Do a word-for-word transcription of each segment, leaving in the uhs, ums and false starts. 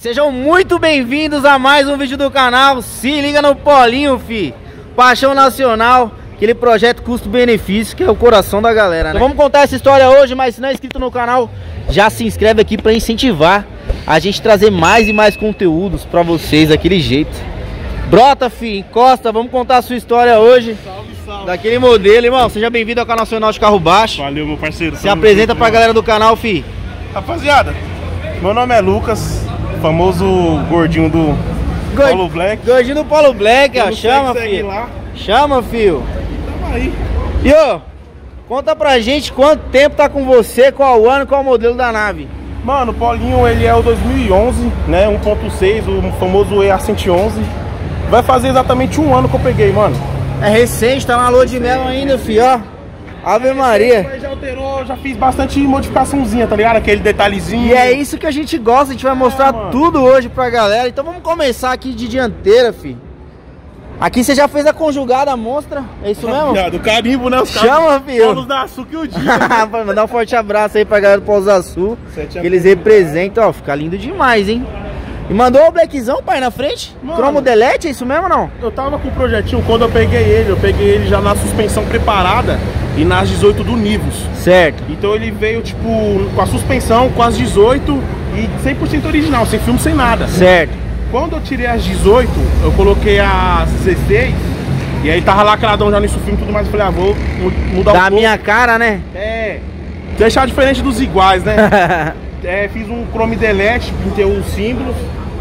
Sejam muito bem-vindos a mais um vídeo do canal. Se liga no Polinho, fi. Paixão Nacional, aquele projeto custo-benefício que é o coração da galera, né? Então vamos contar essa história hoje, mas se não é inscrito no canal, já se inscreve aqui pra incentivar a gente trazer mais e mais conteúdos pra vocês daquele jeito. Brota, fi, encosta, vamos contar a sua história hoje. Salve, salve. Daquele modelo, irmão. Seja bem-vindo ao canal Nacional de Carro Baixo. Valeu, meu parceiro. Se apresenta pra galera do canal, fi. Rapaziada, meu nome é Lucas, famoso gordinho do Gord... Polo Black. Gordinho do Polo Black, ó. Chama, filho. filho. Chama, filho. Tamo aí. E ô, conta pra gente quanto tempo tá com você, qual ano, qual o modelo da nave. Mano, o Polinho, ele é o dois mil e onze, né, um ponto seis, o famoso E A cento e onze. Vai fazer exatamente um ano que eu peguei, mano. É recente, tá na lua de mel ainda, filho, ó. Ave Maria. Mas já alterou, já fiz bastante modificaçãozinha, tá ligado? Aquele detalhezinho. E é isso que a gente gosta, a gente vai mostrar é, tudo hoje pra galera. Então vamos começar aqui de dianteira, filho. Aqui você já fez a conjugada monstra, é isso mesmo? Do carimbo, né? Os Chama, filho. Polos da Sul que o dia. Né? Mandar um forte abraço aí pra galera do Polos da Sul, que eles representam, ó, fica lindo demais, hein? E mandou o blackzão, pai, na frente? Mano, cromo delete, é isso mesmo ou não? Eu tava com o projetinho, quando eu peguei ele, eu peguei ele já na suspensão preparada e nas dezoito do Nivus. Certo. Então ele veio, tipo, com a suspensão, com as dezoito e cem por cento original, sem filme, sem nada. Certo. Quando eu tirei as dezoito, eu coloquei as dezesseis e aí tava lacradão já nesse filme e tudo mais. Eu falei, ah, vou mudar da um pouco. minha cara, né? É, deixar diferente dos iguais, né? É, fiz um chrome delete, pintei os símbolos.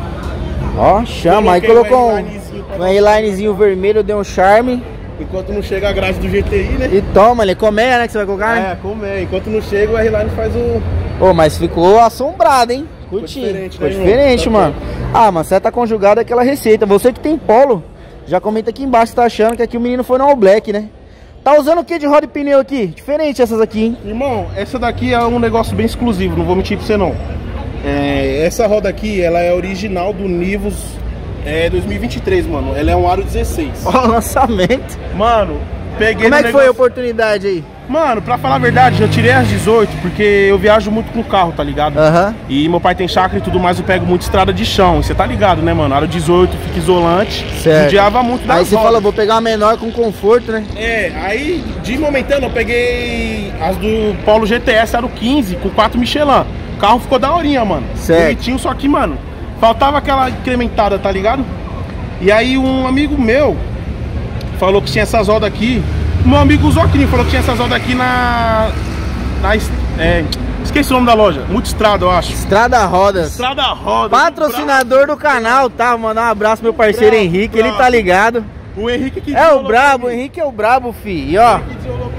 Ó, chama, aí colocou um, um eyelinezinho vermelho, deu um charme. Enquanto não chega a grade do G T I, né? E toma, ele colmeia, né, que você vai colocar, né? É, colmeia. Enquanto não chega, o R-Line faz o... Ô, mas ficou assombrado, hein? Curti. Ficou diferente, ficou né, diferente tá mano. Bem. Ah, mas você tá conjugado aquela receita. Você que tem Polo, já comenta aqui embaixo se tá achando que aqui o menino foi no All Black, né? Tá usando o que de roda e pneu aqui? Diferente essas aqui, hein? Irmão, essa daqui é um negócio bem exclusivo, não vou mentir pra você não. É, essa roda aqui, ela é original do Nivus é, dois mil e vinte e três, mano. Ela é um aro dezesseis. Ó, lançamento. Mano, peguei. Como é que negócio... foi a oportunidade aí? Mano, pra falar a verdade, eu tirei as dezoito porque eu viajo muito com carro, tá ligado? Aham. Uhum. E meu pai tem chácara e tudo mais, eu pego muito estrada de chão. Você tá ligado, né, mano? Aro dezoito, fica isolante. Certo. Judiava muito da Aí você fala, vou pegar uma menor com conforto, né? É, aí de momentâneo eu peguei as do Polo G T S, aro quinze, com quatro Michelin. O carro ficou daorinha, mano. Certo. Bonitinho, só que, mano, faltava aquela incrementada, tá ligado? E aí um amigo meu falou que tinha essas rodas aqui. Meu amigo Zoquinho falou que tinha essas rodas aqui na... na é, esqueci o nome da loja. Multistrada, eu acho. Estrada Rodas. Estrada Rodas. Patrocinador do canal, tá? Vou mandar um abraço pro meu parceiro bravo, Henrique, bravo. ele tá ligado. O Henrique que é o brabo, o Henrique é o brabo, fi. E ó.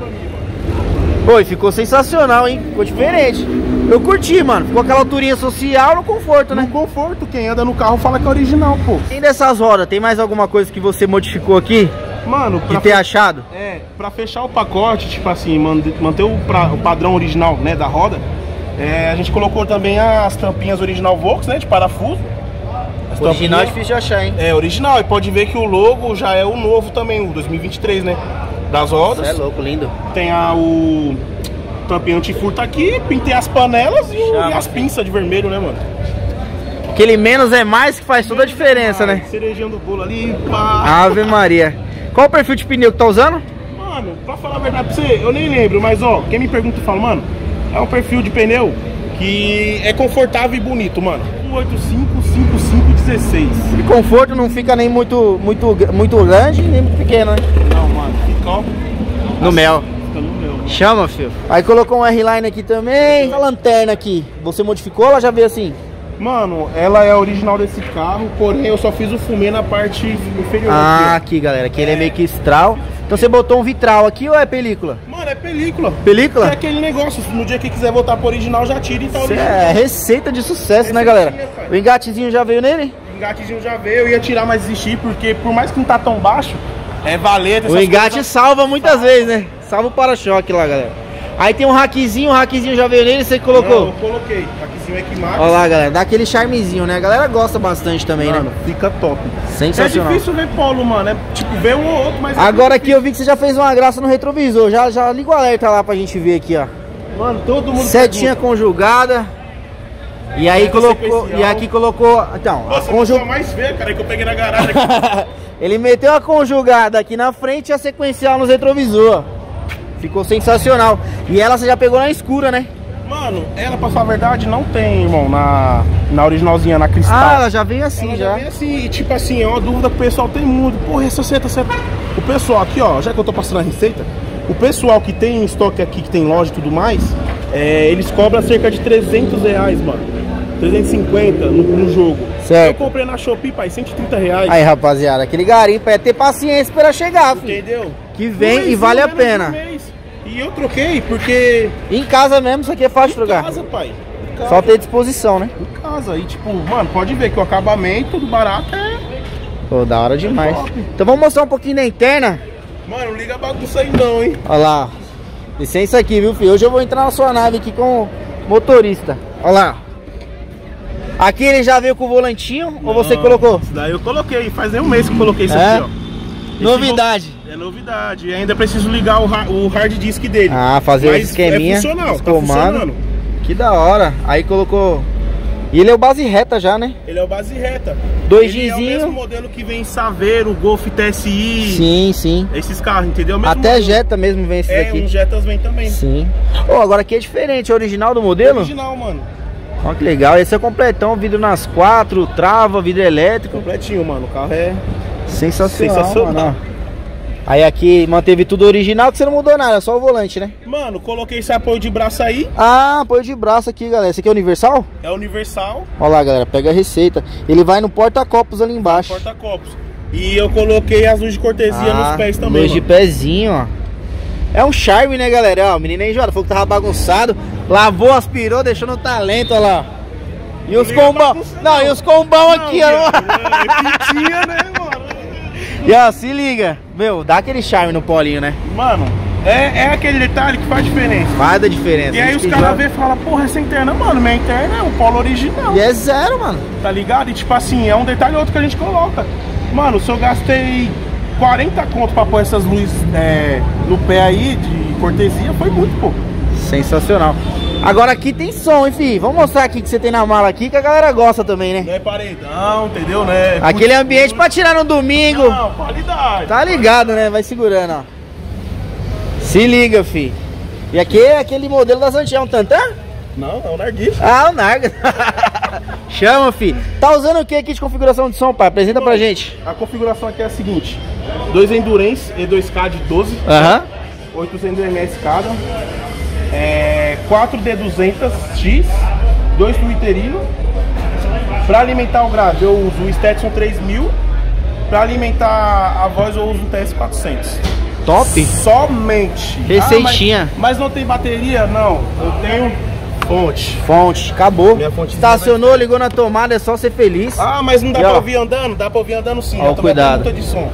Pô, ficou sensacional, hein? Ficou diferente. Eu curti, mano. Ficou aquela alturinha social no conforto, né? No conforto, quem anda no carro fala que é original, pô. E dessas rodas, tem mais alguma coisa que você modificou aqui? Mano, pra de ter fe... achado? É, pra fechar o pacote, tipo assim, manter o, pra, o padrão original, né, da roda, é, a gente colocou também as tampinhas original Volks, né, de parafuso. As original é difícil de achar, hein? É, original, e pode ver que o logo já é o novo também, o dois mil e vinte e três, né, das rodas. Isso é louco, lindo. Tem a, o tampinha antifurto aqui, pintei as panelas e, o, e as pinças de vermelho, né, mano. Aquele menos é mais que faz toda a diferença, né? Cerejinha do bolo ali, pá. Ave Maria. Qual o perfil de pneu que tá usando? Mano, pra falar a verdade pra você, eu nem lembro, mas ó, quem me pergunta fala, mano, é um perfil de pneu que é confortável e bonito, mano. um oito cinco, cinco cinco, dezesseis. E conforto não fica nem muito, muito, muito grande, nem muito pequeno, né? Não, mano, fica ó, no mel. Fica no mel. Chama, filho. Aí colocou um R-Line aqui também. A lanterna aqui, você modificou ou ela já veio assim? Mano, ela é original desse carro, porém eu só fiz o fumê na parte inferior. Ah, aqui, aqui galera, aqui é. Ele é meio que estral. Então você botou um vitral aqui ou é película? Mano, é película. Película? É aquele negócio, no dia que quiser voltar pro original, já tira e tá original. É receita de sucesso, né, galera? O engatezinho já veio nele? O engatezinho já veio, eu ia tirar, mas desisti, porque por mais que não tá tão baixo, é valeta. O engate coisas... salva muitas salva. vezes, né? Salva o para-choque lá, galera. Aí tem um rackzinho, o rackzinho já veio nele, você colocou? Não, eu coloquei. Rackzinho é que marca. Olha lá, galera, dá aquele charmezinho, né? A galera gosta bastante também, mano, né? Fica top. Sensacional. É difícil ver Polo, mano. É tipo, ver um ou outro, mas... Agora é aqui eu vi que você já fez uma graça no retrovisor. Já, já liga o alerta lá pra gente ver aqui, ó. Mano, todo mundo... Setinha pergunta. Conjugada. E aí colocou, e aqui colocou, então, nossa, a conju... mais feia, cara, que eu peguei na garagem. Ele meteu a conjugada aqui na frente e a sequencial nos retrovisor. Ficou sensacional. E ela você já pegou na escura, né? Mano, ela, pra falar a verdade, não tem, irmão, na, na originalzinha, na cristal. Ah, ela já vem assim, ela já. já vem assim, e tipo assim, é uma dúvida que o pessoal tem muito. Porra, essa seta, seta. O pessoal aqui, ó, já que eu tô passando a receita, o pessoal que tem estoque aqui, que tem loja e tudo mais, é, eles cobram cerca de trezentos reais, mano. trezentos e cinquenta no, no jogo. Certo. Eu comprei na Shopee, pai, cento e trinta reais. Aí, rapaziada, aquele garimpo é ter paciência pra chegar, filho. Entendeu? Que vem um e vale a mês, pena. Um e eu troquei porque... Em casa mesmo, isso aqui é fácil de trocar. Em casa, pai. Em casa. Só ter disposição, né? Em casa. E tipo, mano, pode ver que o acabamento do barato é... Pô, da hora demais. É então vamos mostrar um pouquinho da interna. Mano, não liga a bagunça aí não, hein? Olha lá. Licença aqui, viu, filho? Hoje eu vou entrar na sua nave aqui com o motorista. Olha lá. Aqui ele já veio com o volantinho, não, ou você colocou? Isso daí eu coloquei, faz nem um mês que eu coloquei isso é? aqui, ó. Novidade. É novidade. E ainda preciso ligar o, o hard disk dele. Ah, fazer o esqueminha. É funcional, os tá funcionando. Que da hora. Aí colocou... E ele é o base reta já, né? Ele é o base reta. Dois Ele Gzinho. é o mesmo modelo que vem em Saveiro, Golf T S I. Sim, sim. Esses carros, entendeu? Mesmo Até modelo. Jetta mesmo vem esses é, aqui. É, uns Jettas vem também. Sim. Oh, agora aqui é diferente. É original do modelo? É original, mano. Olha que legal. Esse é completão. Vidro nas quatro, trava, vidro elétrico. Completinho, mano. O carro é sensacional. Sensacional. Mano. Aí aqui manteve tudo original, que você não mudou nada, só o volante, né? Mano, coloquei esse apoio de braço aí. Ah, apoio de braço aqui, galera. Esse aqui é universal? É universal. Olha lá, galera, pega a receita. Ele vai no porta-copos ali embaixo. Porta-copos. E eu coloquei as luzes de cortesia ah, nos pés também. Luz de pezinho, ó. É um charme, né, galera? Ó, o menino aí enjoado, falou que tava bagunçado. Lavou, aspirou, deixou no talento, olha lá. E os combão. Não, não, e os combão aqui, ó. É pintinha, né, mano? E ó, se liga. Meu, dá aquele charme no polinho, né? Mano, é, é aquele detalhe que faz diferença. Faz a diferença. E aí os caras vê e falam, porra, essa interna, mano, minha interna é o polo original. E é zero, mano. Tá ligado? E tipo assim, é um detalhe outro que a gente coloca. Mano, se eu gastei quarenta conto pra pôr essas luzes é, no pé aí, de cortesia, foi muito pouco. Sensacional. Agora aqui tem som, enfim. Vamos mostrar aqui que você tem na mala aqui, que a galera gosta também, né? Não é paredão, entendeu, né? Aquele ambiente pra tirar no domingo. Não, qualidade. Tá ligado, né? Vai segurando, ó. Se liga, fi. E aqui é aquele modelo da Santiago, um tantã? Não, é o Narguilha. Ah, o Narga. Chama, fi. Tá usando o que aqui de configuração de som, pai? Apresenta pra gente. A configuração aqui é a seguinte: dois Endurance E dois K de doze, Aham. oitocentos milímetros cada. É, quatro D duzentos X, dois Twitterino. Para alimentar o grave eu uso o Stetson três mil. Para alimentar a voz eu uso o T S quatrocentos. Top. Somente. Receitinha. Ah, mas, mas não tem bateria? Não. Eu tenho fonte. Fonte, acabou. Minha fonte estacionou, ligou na tomada, é só ser feliz. Ah, mas não dá e, pra ó, ouvir andando? Dá pra ouvir andando sim. Ó, cuidado. Multa de som.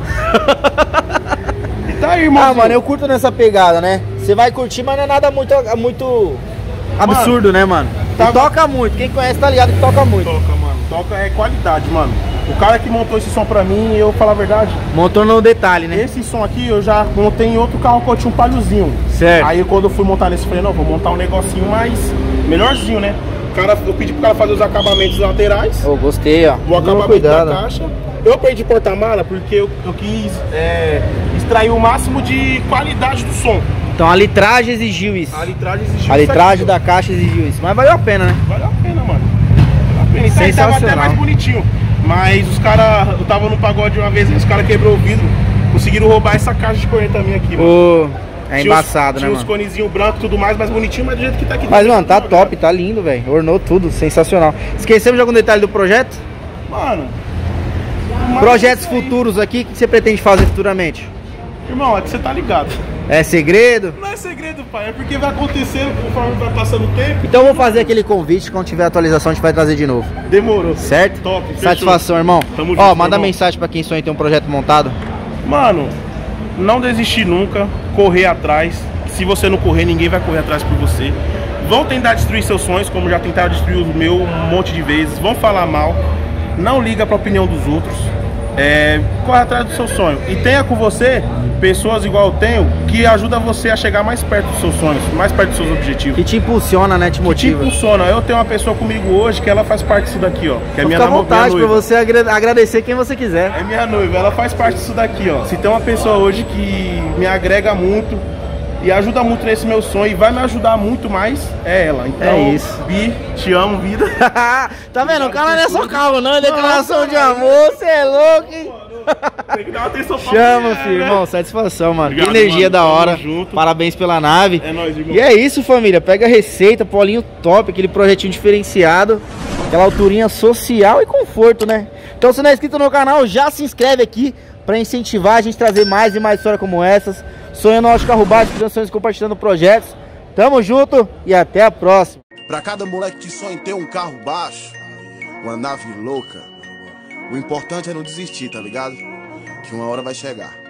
E tá aí, irmão. Ah, mano, eu curto nessa pegada, né? Você vai curtir, mas não é nada muito, muito absurdo, mano, né, mano? Tá... Toca muito. Quem conhece tá ligado que toca muito. Toca, mano. Toca é qualidade, mano. O cara que montou esse som pra mim, eu falar a verdade, montou no detalhe, né? Esse som aqui eu já montei em outro carro que eu tinha um palhozinho. Certo. Aí quando eu fui montar nesse, eu falei, não, vou montar um negocinho mais melhorzinho, né? O cara, eu pedi pro cara fazer os acabamentos laterais. Eu oh, gostei, ó. O acabamento da caixa. Eu perdi porta-mala porque eu, eu quis é, extrair o máximo de qualidade do som. Então a litragem exigiu isso. A litragem exigiu A litragem isso da caixa exigiu isso. Mas valeu a pena, né? Valeu a pena, mano. Valeu a pena. Então, tava até mais bonitinho. Mas os caras, eu tava no pagode uma vez e os caras quebrou o vidro. Conseguiram roubar essa caixa de correta minha aqui, mano. Oh, é tinha embaçado, os, né, tinha mano? Tinha os conezinhos brancos e tudo mais, mas bonitinho, mas do jeito que tá aqui. Mas, mano, tá top, tá lindo, velho. Ornou tudo, sensacional. Esquecemos de algum detalhe do projeto? Mano... Projetos futuros aqui, o que você pretende fazer futuramente? Irmão, é que você tá ligado. É segredo? Não é segredo, pai. É porque vai acontecendo conforme vai passando o tempo. Então eu vou fazer aquele convite. Quando tiver atualização, a gente vai trazer de novo. Demorou. Certo? Top. Satisfação, irmão. Tamo Ó, junto, manda irmão. mensagem pra quem sonha em ter um projeto montado. Mano, não desistir nunca. Correr atrás. Se você não correr, ninguém vai correr atrás por você. Vão tentar destruir seus sonhos, como já tentaram destruir o meu um monte de vezes. Vão falar mal. Não liga pra opinião dos outros. É, corre atrás do seu sonho e tenha com você pessoas igual eu tenho que ajudam você a chegar mais perto dos seus sonhos, mais perto dos seus objetivos. Que te impulsiona, né? Te motiva. Que te impulsiona. Eu tenho uma pessoa comigo hoje que ela faz parte disso daqui, ó. Que é minha namorada. Fica à vontade pra você agradecer quem você quiser. É minha noiva, ela faz parte disso daqui, ó. Se tem uma pessoa hoje que me agrega muito e ajuda muito nesse meu sonho e vai me ajudar muito mais, é ela. Então, é isso. Bi, te amo, vida. Tá vendo? O cara não é só calmo, não. É declaração não, de amor, você é louco, hein? Tem que dar uma atenção pra Chama, mulher, filho, né? Irmão, satisfação, mano. Obrigado, que energia, mano, da hora. Junto. Parabéns pela nave. É nóis, irmão. E é isso, família. Pega a receita, polinho top, aquele projetinho diferenciado, aquela alturinha social e conforto, né? Então, se não é inscrito no canal, já se inscreve aqui pra incentivar a gente a trazer mais e mais histórias como essas. Sonho nosso carro baixo, criações compartilhando projetos. Tamo junto e até a próxima. Pra cada moleque que sonha em ter um carro baixo, uma nave louca, o importante é não desistir, tá ligado? Que uma hora vai chegar.